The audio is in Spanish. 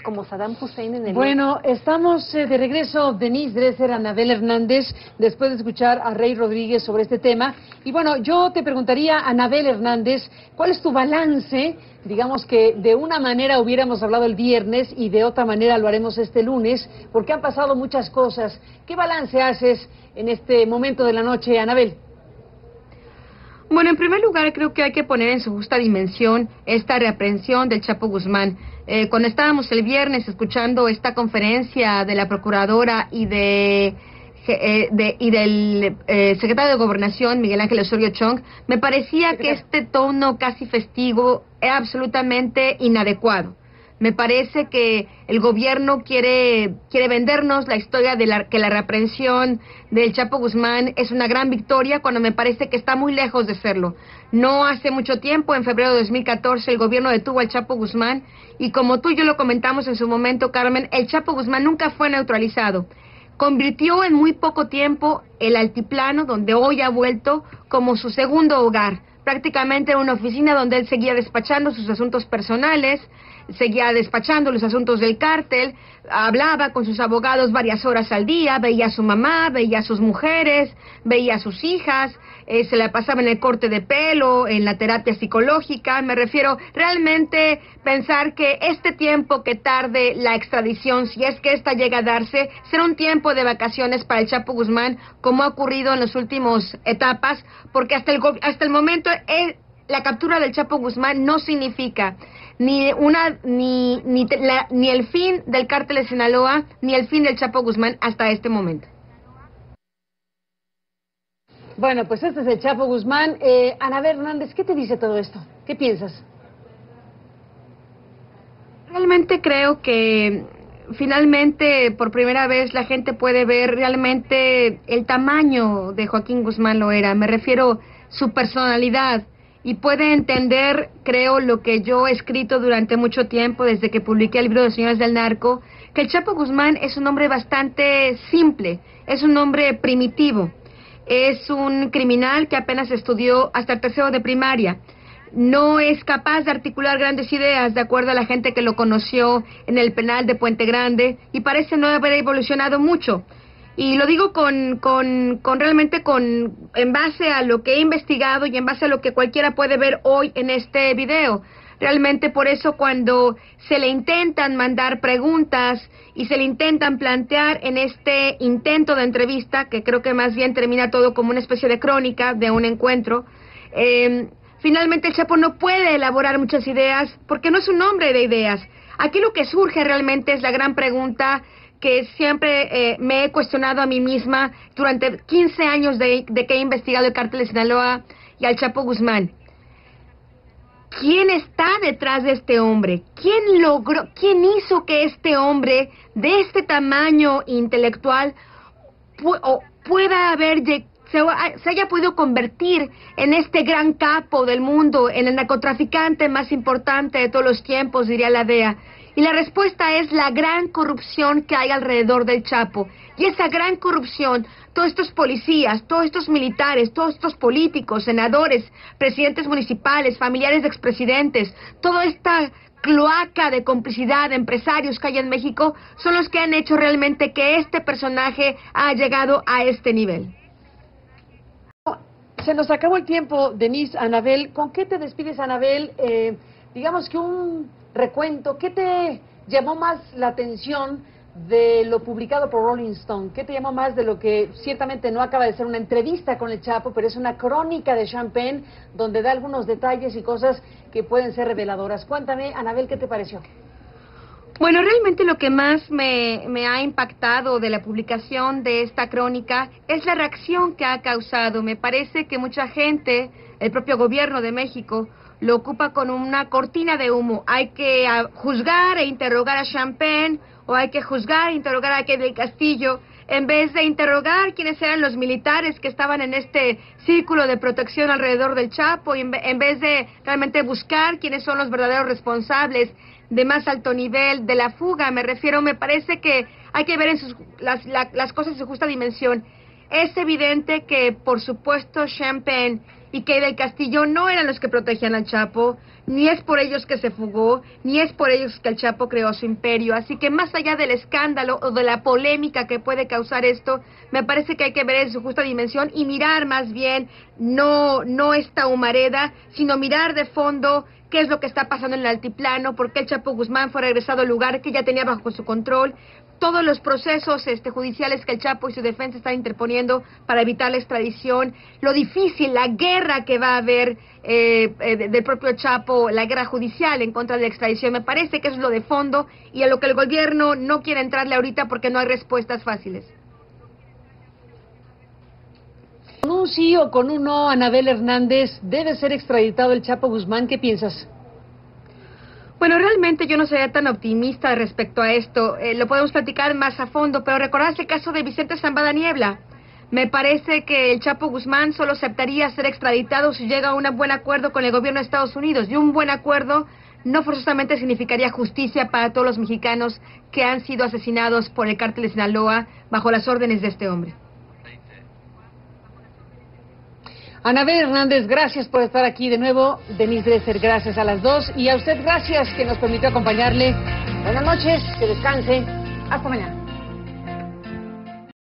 como Saddam Hussein en el... Bueno, estamos de regreso, Denise Dresser, Anabel Hernández, después de escuchar a Rey Rodríguez sobre este tema. Y bueno, yo te preguntaría, Anabel Hernández, ¿cuál es tu balance? Digamos que de una manera hubiéramos hablado el viernes y de otra manera lo haremos este lunes, porque han pasado muchas cosas. ¿Qué balance haces en este momento de la noche, Anabel? Bueno, en primer lugar, creo que hay que poner en su justa dimensión esta reaprehensión del Chapo Guzmán. Cuando estábamos el viernes escuchando esta conferencia de la Procuradora y del secretario de Gobernación, Miguel Ángel Osorio Chong, me parecía que este tono casi festivo es absolutamente inadecuado. Me parece que el gobierno quiere vendernos la historia de que la reaprehensión del Chapo Guzmán es una gran victoria, cuando me parece que está muy lejos de serlo. No hace mucho tiempo, en febrero de 2014, el gobierno detuvo al Chapo Guzmán y como tú y yo lo comentamos en su momento, Carmen, el Chapo Guzmán nunca fue neutralizado. Convirtió en muy poco tiempo el altiplano, donde hoy ha vuelto, como su segundo hogar. Prácticamente una oficina donde él seguía despachando sus asuntos personales, seguía despachando los asuntos del cártel, hablaba con sus abogados varias horas al día, veía a su mamá, veía a sus mujeres, veía a sus hijas, se la pasaba en el corte de pelo, en la terapia psicológica. Me refiero realmente pensar que este tiempo que tarde la extradición, si es que esta llega a darse, será un tiempo de vacaciones para el Chapo Guzmán, como ha ocurrido en las últimas etapas, porque hasta el momento la captura del Chapo Guzmán no significa ni el fin del cártel de Sinaloa, ni el fin del Chapo Guzmán hasta este momento. Bueno, pues este es el Chapo Guzmán. Anabel Hernández, ¿qué te dice todo esto? ¿Qué piensas? Realmente creo que finalmente por primera vez la gente puede ver realmente el tamaño de Joaquín Guzmán Loera. Me refiero su personalidad. Y puede entender, creo, lo que yo he escrito durante mucho tiempo, desde que publiqué el libro de Señores del Narco, que el Chapo Guzmán es un hombre bastante simple, es un hombre primitivo, es un criminal que apenas estudió hasta el tercero de primaria, no es capaz de articular grandes ideas, de acuerdo a la gente que lo conoció en el penal de Puente Grande, y parece no haber evolucionado mucho. Y lo digo realmente en base a lo que he investigado y en base a lo que cualquiera puede ver hoy en este video. Realmente por eso cuando se le intentan mandar preguntas y se le intentan plantear en este intento de entrevista, que creo que más bien termina todo como una especie de crónica de un encuentro, finalmente el Chapo no puede elaborar muchas ideas porque no es un hombre de ideas. Aquí lo que surge realmente es la gran pregunta que siempre me he cuestionado a mí misma durante 15 años de que he investigado el cártel de Sinaloa y al Chapo Guzmán. ¿Quién está detrás de este hombre? ¿Quién hizo que este hombre de este tamaño intelectual se haya podido convertir en este gran capo del mundo, en el narcotraficante más importante de todos los tiempos, diría la DEA? Y la respuesta es la gran corrupción que hay alrededor del Chapo. Y esa gran corrupción, todos estos policías, todos estos militares, todos estos políticos, senadores, presidentes municipales, familiares de expresidentes, toda esta cloaca de complicidad de empresarios que hay en México, son los que han hecho realmente que este personaje haya llegado a este nivel. Se nos acabó el tiempo, Denise. Anabel, ¿con qué te despides, Anabel? Digamos que un recuento, ¿qué te llamó más la atención de lo publicado por Rolling Stone? ¿Qué te llamó más de lo que ciertamente no acaba de ser una entrevista con el Chapo, pero es una crónica de Champagne donde da algunos detalles y cosas que pueden ser reveladoras? Cuéntame, Anabel, ¿qué te pareció? Bueno, realmente lo que más me ha impactado de la publicación de esta crónica es la reacción que ha causado. Me parece que mucha gente, el propio gobierno de México, lo ocupa con una cortina de humo. Hay que juzgar e interrogar a Champagne, o hay que juzgar e interrogar a Kevin Castillo, en vez de interrogar quiénes eran los militares que estaban en este círculo de protección alrededor del Chapo, y en vez de realmente buscar quiénes son los verdaderos responsables de más alto nivel de la fuga. Me parece que hay que ver las cosas en su justa dimensión. Es evidente que, por supuesto, Champagne y Kay del Castillo no eran los que protegían al Chapo, ni es por ellos que se fugó, ni es por ellos que el Chapo creó su imperio. Así que más allá del escándalo o de la polémica que puede causar esto, me parece que hay que ver en su justa dimensión y mirar más bien no esta humareda, sino mirar de fondo qué es lo que está pasando en el altiplano, por qué el Chapo Guzmán fue regresado al lugar que ya tenía bajo su control, todos los procesos judiciales que el Chapo y su defensa están interponiendo para evitar la extradición, lo difícil, la guerra que va a haber del propio Chapo, la guerra judicial en contra de la extradición. Me parece que eso es lo de fondo y a lo que el gobierno no quiere entrarle ahorita porque no hay respuestas fáciles. Con un sí o con un no, Anabel Hernández, ¿debe ser extraditado el Chapo Guzmán? ¿Qué piensas? Bueno, realmente yo no sería tan optimista respecto a esto. Lo podemos platicar más a fondo, pero recordás el caso de Vicente Zambada Niebla. Me parece que el Chapo Guzmán solo aceptaría ser extraditado si llega a un buen acuerdo con el gobierno de Estados Unidos. Y un buen acuerdo no forzosamente significaría justicia para todos los mexicanos que han sido asesinados por el cártel de Sinaloa bajo las órdenes de este hombre. Anabel Hernández, gracias por estar aquí de nuevo. Denise Dresser, gracias a las dos. Y a usted, gracias que nos permitió acompañarle. Buenas noches, que descanse. Hasta mañana.